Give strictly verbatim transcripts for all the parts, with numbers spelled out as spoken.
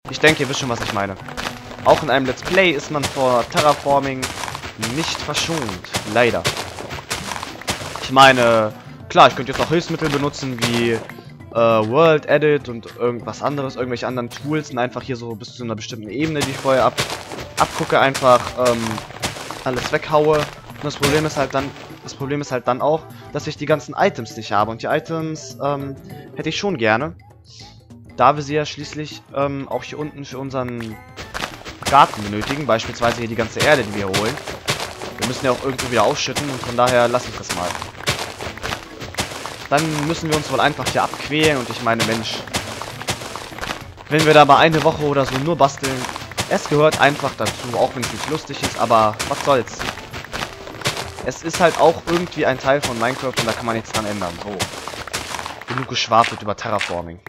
Ich denke, ihr wisst schon, was ich meine. Auch in einem Let's Play ist man vor Terraforming nicht verschont. Leider. Ich meine, klar, ich könnte jetzt auch Hilfsmittel benutzen wie äh, World Edit und irgendwas anderes, irgendwelche anderen Tools und einfach hier so bis zu einer bestimmten Ebene, die ich vorher ab abgucke, einfach ähm, alles weghaue. Und das Problem ist halt dann, das Problem ist halt dann auch, dass ich die ganzen Items nicht habe. Und die Items ähm, hätte ich schon gerne. Da wir sie ja schließlich ähm, auch hier unten für unseren Garten benötigen. Beispielsweise hier die ganze Erde, die wir holen. Wir müssen ja auch irgendwo wieder ausschütten und von daher lasse ich das mal. Dann müssen wir uns wohl einfach hier abquälen und ich meine, Mensch, wenn wir da mal eine Woche oder so nur basteln, es gehört einfach dazu, auch wenn es nicht lustig ist, aber was soll's. Es ist halt auch irgendwie ein Teil von Minecraft und da kann man nichts dran ändern. So. Genug geschwafelt über Terraforming.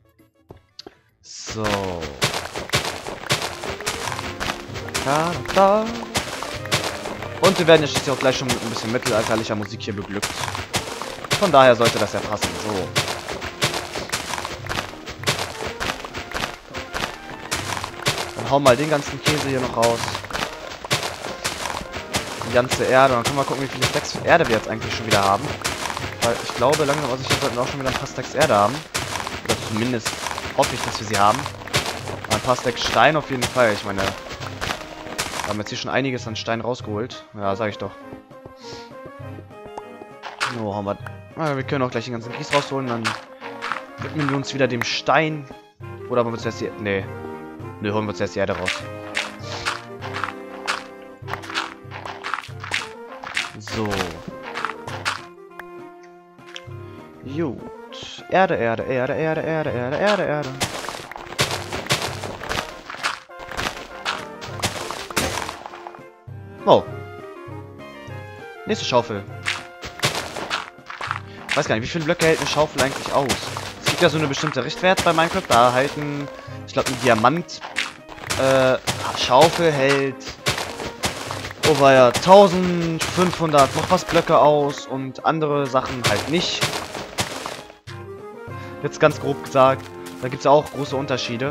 So. Da, da. Und wir werden ja schließlich auch gleich schon mit ein bisschen mittelalterlicher Musik hier beglückt. Von daher sollte das ja passen. So. Dann hauen wir mal den ganzen Käse hier noch raus. Die ganze Erde. Dann können wir gucken, wie viele Stacks Erde wir jetzt eigentlich schon wieder haben. Weil ich glaube, langsam aber sicher sollten wir auch schon wieder ein paar Stacks Erde haben. Oder zumindest hoffe ich, dass wir sie haben. Aber ein paar Stacks Stein auf jeden Fall. Ich meine, wir haben jetzt hier schon einiges an Stein rausgeholt. Ja, sag ich doch. So, haben wir. Ah, wir können auch gleich den ganzen Kies rausholen. Dann widmen wir uns wieder dem Stein. Oder wollen wir zuerst die. Nee. Ne, holen wir zuerst die Erde raus. So. Gut. Erde, Erde, Erde, Erde, Erde, Erde, Erde, Erde. Oh. Nächste Schaufel. Ich weiß gar nicht, wie viele Blöcke hält eine Schaufel eigentlich aus? Es gibt ja so eine bestimmte Richtwert bei Minecraft. Da halten, ich glaube, ein Diamant äh, Schaufel hält oh war ja eintausendfünfhundert noch was Blöcke aus und andere Sachen halt nicht. Jetzt ganz grob gesagt. Da gibt es ja auch große Unterschiede.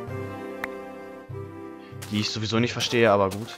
Die ich sowieso nicht verstehe, aber gut.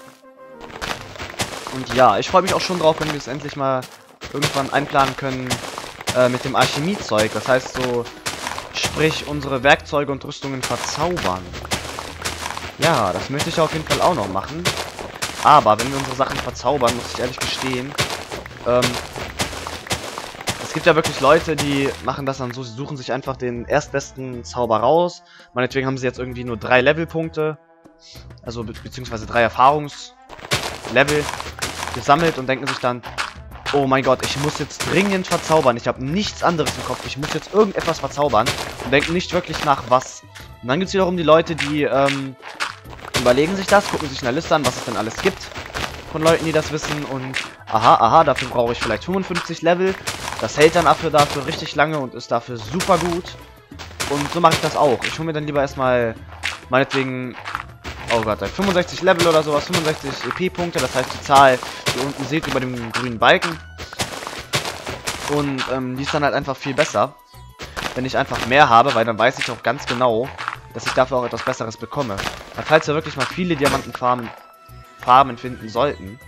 Und ja, ich freue mich auch schon drauf, wenn wir es endlich mal irgendwann einplanen können äh, mit dem Alchemiezeug. Das heißt so, sprich unsere Werkzeuge und Rüstungen verzaubern. Ja, das möchte ich auf jeden Fall auch noch machen. Aber wenn wir unsere Sachen verzaubern, muss ich ehrlich gestehen, ähm, es gibt ja wirklich Leute, die machen das dann so, sie suchen sich einfach den erstbesten Zauber raus. Meinetwegen haben sie jetzt irgendwie nur drei Levelpunkte, also be beziehungsweise drei Erfahrungslevel gesammelt und denken sich dann, oh mein Gott, ich muss jetzt dringend verzaubern, ich habe nichts anderes im Kopf, ich muss jetzt irgendetwas verzaubern und denken nicht wirklich nach was. Und dann gibt es wiederum die Leute, die ähm, überlegen sich das, gucken sich in der Liste an, was es denn alles gibt von Leuten, die das wissen und aha, aha, dafür brauche ich vielleicht fünfundfünfzig Level. Das hält dann dafür, dafür richtig lange und ist dafür super gut. Und so mache ich das auch. Ich hole mir dann lieber erstmal, meinetwegen, oh Gott, fünfundsechzig Level oder sowas, fünfundsechzig E P-Punkte, das heißt die Zahl, die ihr unten seht über dem grünen Balken. Und ähm, die ist dann halt einfach viel besser, wenn ich einfach mehr habe, weil dann weiß ich auch ganz genau, dass ich dafür auch etwas Besseres bekomme. Weil falls wir wirklich mal viele Diamantenfarben Farben finden sollten,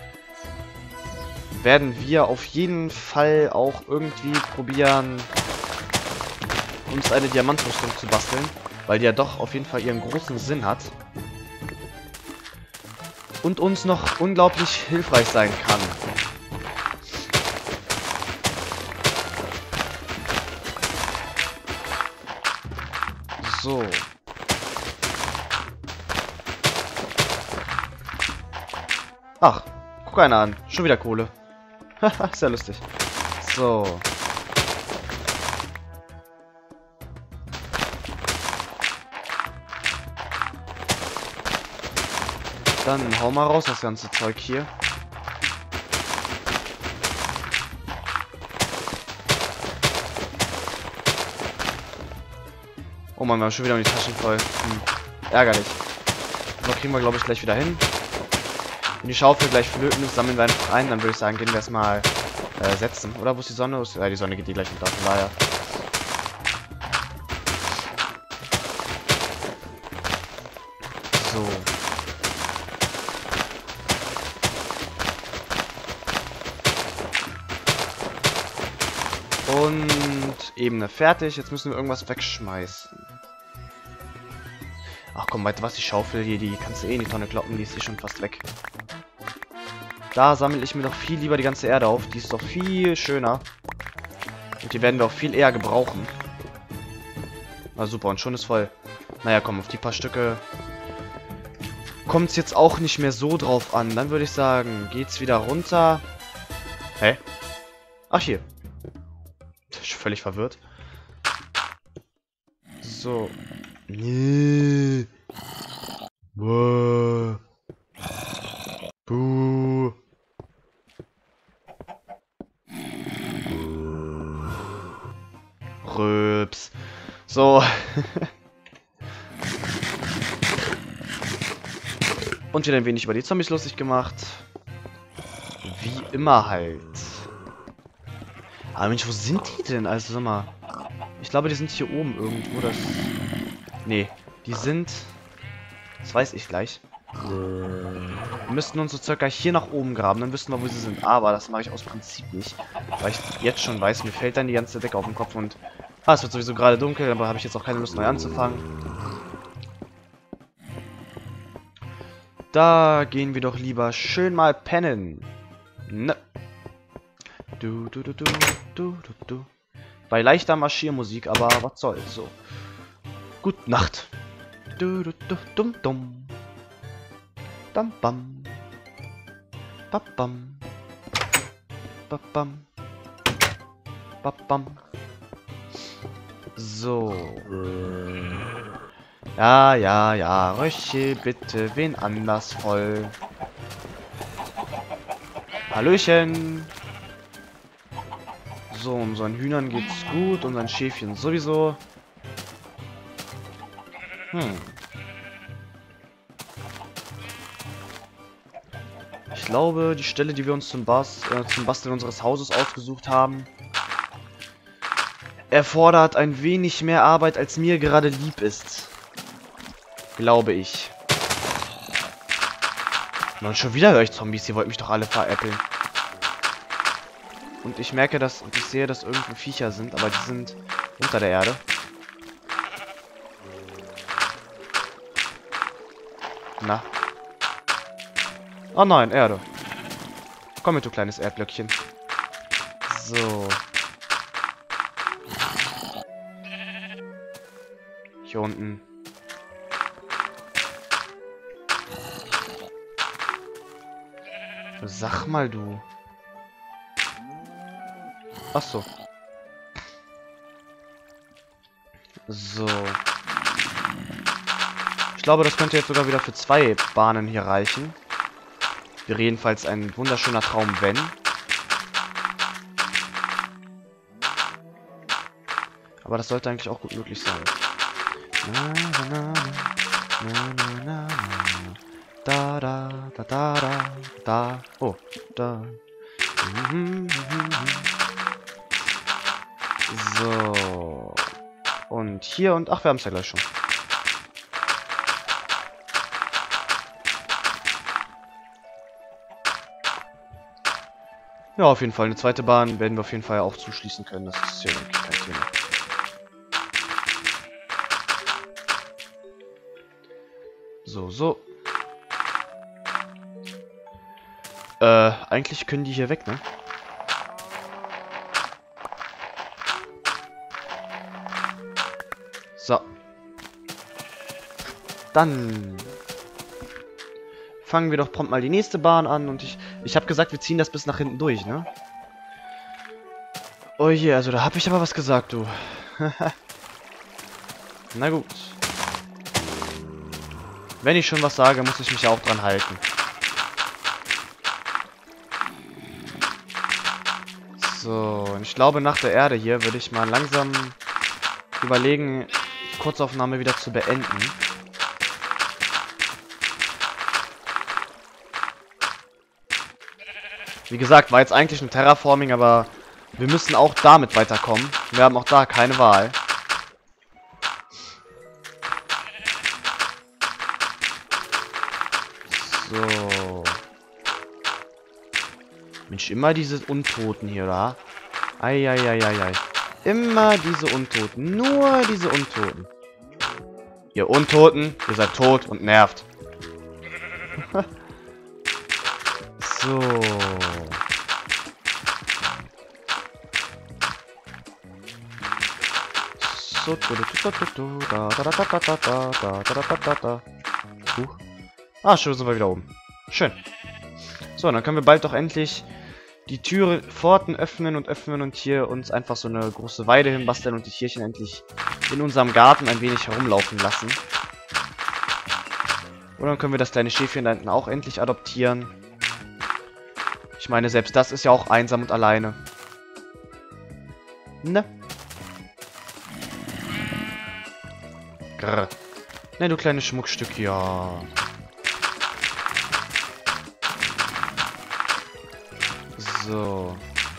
werden wir auf jeden Fall auch irgendwie probieren, uns eine Diamantrüstung zu basteln, weil die ja doch auf jeden Fall ihren großen Sinn hat und uns noch unglaublich hilfreich sein kann. So. Ach, guck einer an. Schon wieder Kohle. Haha, ist ja lustig. So. Dann hau mal raus das ganze Zeug hier. Oh Mann, wir haben schon wieder die Taschen voll. Hm. Ärgerlich. So kriegen wir, glaube ich, gleich wieder hin. Wenn die Schaufel gleich flöten ist, sammeln wir einfach ein. Dann würde ich sagen, gehen wir erstmal äh, setzen. Oder wo ist die Sonne? Ja, die Sonne geht die gleich unter. Von daher. So. Und Ebene fertig. Jetzt müssen wir irgendwas wegschmeißen. Ach komm, weiter was, die Schaufel hier, die kannst du eh in die Tonne kloppen, die ist hier schon fast weg. Da sammle ich mir doch viel lieber die ganze Erde auf. Die ist doch viel schöner. Und die werden wir auch viel eher gebrauchen. Na super, und schon ist voll. Naja, komm, auf die paar Stücke kommt es jetzt auch nicht mehr so drauf an. Dann würde ich sagen, geht's wieder runter. Hä? Ach, hier. Ich bin völlig verwirrt. So. Nee. Buh. Buh. Röps. So. Und wieder ein wenig über die Zombies lustig gemacht. Wie immer halt. Aber Mensch, wo sind die denn? Also, sag mal. Ich glaube, die sind hier oben irgendwo. Das. Nee, die sind. Das weiß ich gleich. Wir müssten uns so circa hier nach oben graben. Dann wüssten wir, wo sie sind. Aber das mache ich aus Prinzip nicht. Weil ich jetzt schon weiß, mir fällt dann die ganze Decke auf den Kopf und. Ah, es wird sowieso gerade dunkel, aber habe ich jetzt auch keine Lust neu anzufangen. Da gehen wir doch lieber schön mal pennen. Ne. Du, du, du, du, du, du, du. Bei leichter Marschiermusik, aber was soll's so. Gut Nacht. Du, du, du, dum, dum. Dam, bam. Babam. Babam. Babam. So. Ja, ja, ja. Röche bitte wen anders voll. Hallöchen. So, unseren Hühnern geht's gut, unseren Schäfchen sowieso. Hm. Ich glaube, die Stelle, die wir uns zum, Bas äh, zum Basteln unseres Hauses ausgesucht haben, erfordert ein wenig mehr Arbeit, als mir gerade lieb ist. Glaube ich. Und schon wieder höre ich Zombies, ihr wollt mich doch alle veräppeln. Und ich merke, dass, und ich sehe, dass irgendwo Viecher sind, aber die sind unter der Erde. Na. Oh nein, Erde. Komm mit, du kleines Erdblöckchen. So. Hier unten. Sag mal, du. Ach so. So. Ich glaube, das könnte jetzt sogar wieder für zwei Bahnen hier reichen. Wäre jedenfalls ein wunderschöner Traum, wenn. Aber das sollte eigentlich auch gut möglich sein. Na, na, na, na, na, na. Da, da, da, da, da, da. Oh, da. Mhm, mhm, mhm. So. Und hier und... Ach, wir haben es ja gleich schon. Ja, auf jeden Fall. Eine zweite Bahn werden wir auf jeden Fall auch zuschließen können. Das ist ja wirklich kein Thema. So, so. Äh, eigentlich können die hier weg, ne? So. Dann fangen wir doch prompt mal die nächste Bahn an. Und ich, ich habe gesagt, wir ziehen das bis nach hinten durch, ne? Oh je, also da habe ich aber was gesagt, du. Na gut. Wenn ich schon was sage, muss ich mich auch dran halten. So, und ich glaube, nach der Erde hier würde ich mal langsam überlegen, die Kurzaufnahme wieder zu beenden. Wie gesagt, war jetzt eigentlich ein Terraforming, aber wir müssen auch damit weiterkommen. Wir haben auch da keine Wahl. So. Mensch, immer diese Untoten hier, oder? Eieieiei. Immer diese Untoten. Nur diese Untoten. Ihr Untoten, ihr seid tot und nervt. So. So. Da, da, da, da, da, da, da, da, da, da, da. Huch. Ah, schon sind wir wieder oben. Schön. So, dann können wir bald doch endlich die Türe, Pforten öffnen und öffnen und hier uns einfach so eine große Weide hinbasteln und die Tierchen endlich in unserem Garten ein wenig herumlaufen lassen. Und dann können wir das kleine Schäfchen da hinten auch endlich adoptieren. Ich meine, selbst das ist ja auch einsam und alleine. Ne? Grrr. Ne, du kleines Schmuckstück, ja. So.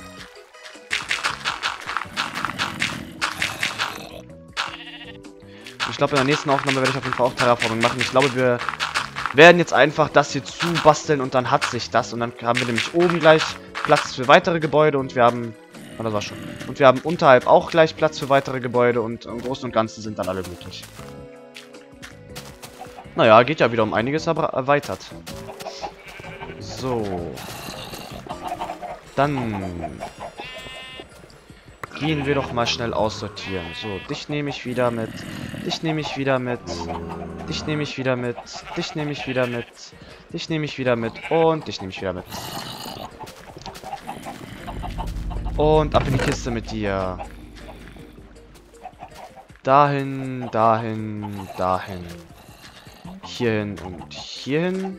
Ich glaube, in der nächsten Aufnahme werde ich auf jeden Fall auch Terraforming machen. Ich glaube, wir werden jetzt einfach das hier zubasteln und dann hat sich das. Und dann haben wir nämlich oben gleich Platz für weitere Gebäude und wir haben... Oh, das war schon. Und wir haben unterhalb auch gleich Platz für weitere Gebäude und im Großen und Ganzen sind dann alle glücklich. Naja, geht ja wieder um einiges, aber erweitert. So. Dann gehen wir doch mal schnell aussortieren. So, dich nehme ich wieder mit. Dich nehme ich wieder mit. Dich nehme ich wieder mit. Dich nehme ich wieder mit. Dich nehme ich wieder mit. Und dich nehme ich wieder mit. Und ab in die Kiste mit dir. Dahin, dahin, dahin. Hierhin und hierhin.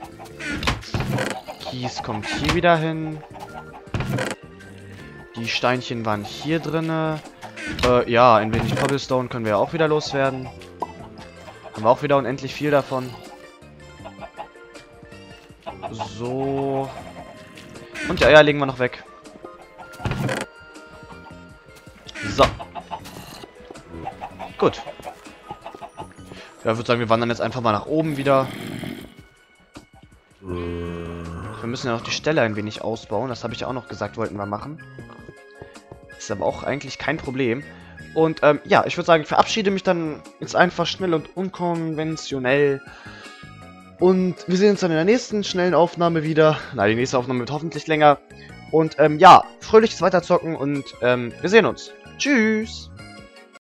Kies kommt hier wieder hin. Die Steinchen waren hier drinne. Äh, ja, ein wenig Cobblestone können wir auch wieder loswerden. Haben wir auch wieder unendlich viel davon. So. Und die Eier legen wir noch weg. So. Gut. Ja, ich würde sagen, wir wandern jetzt einfach mal nach oben wieder. Wir müssen ja noch die Stelle ein wenig ausbauen. Das habe ich ja auch noch gesagt, wollten wir machen. Ist aber auch eigentlich kein Problem. Und ähm, ja, ich würde sagen, ich verabschiede mich dann jetzt einfach schnell und unkonventionell. Und wir sehen uns dann in der nächsten schnellen Aufnahme wieder. Na, die nächste Aufnahme wird hoffentlich länger. Und ähm, ja, fröhliches Weiterzocken und ähm, wir sehen uns. Tschüss!